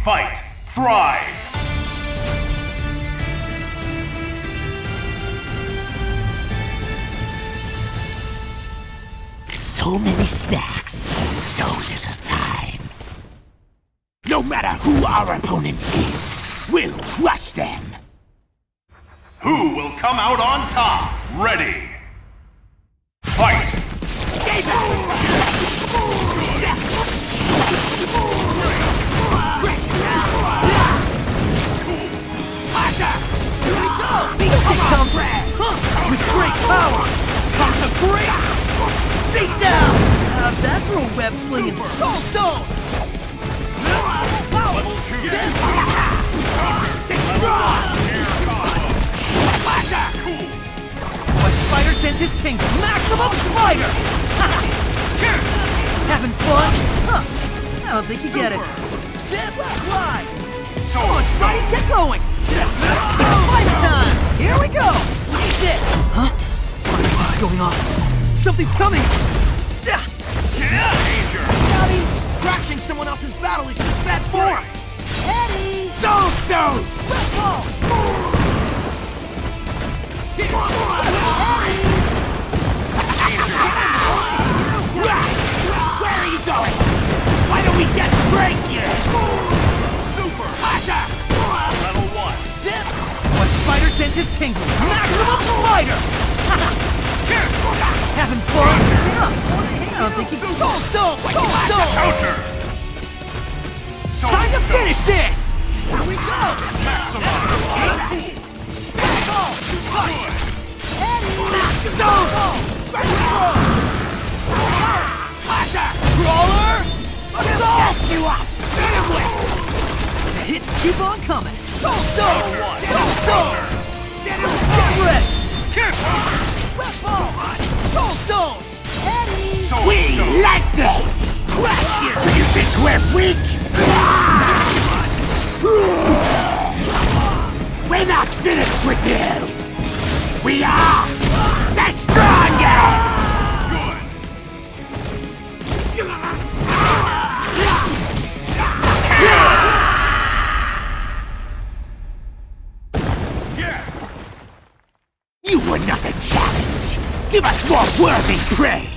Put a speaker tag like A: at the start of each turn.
A: Fight! Thrive!
B: So many snacks, so little time. No matter who our opponent is, we'll crush them.
A: Who will come out on top? Ready! Fight!
B: Stay back! Here we go! Become with great power comes a great beat down! How's that for a web slinging soul stone? My spider senses tingle. Maximum spider! Having fun? Huh. I don't think you get it. Zip, slide! Come on, Spidey, get going! It's spider time! Here we go! Ace it! Huh? Spider sense going off. Something's coming!
A: Danger!
B: Howdy! Crashing someone else's battle is just bad form! Eddie! Soul Stone! Red ball! Where are you going? Why don't we just break you?
A: Super!
B: Attack!
A: Level 1!
B: Zip! My spider sense is tingling. Maximum spider! Having fun? I don't think you can. Soul Stone! Soul Stone!
A: Counter!
B: Time to finish this!
A: Here we go! Maximum!
B: Crawler! Set you up! The hits keep on coming! Soul Stone! Soul Stone! Get ready! Red ball! Soul Stone! We like this! Crush you! You think we're weak? We're not finished with you! We are the strongest!
A: Yes!
B: You were not a challenge! Give us more worthy prey!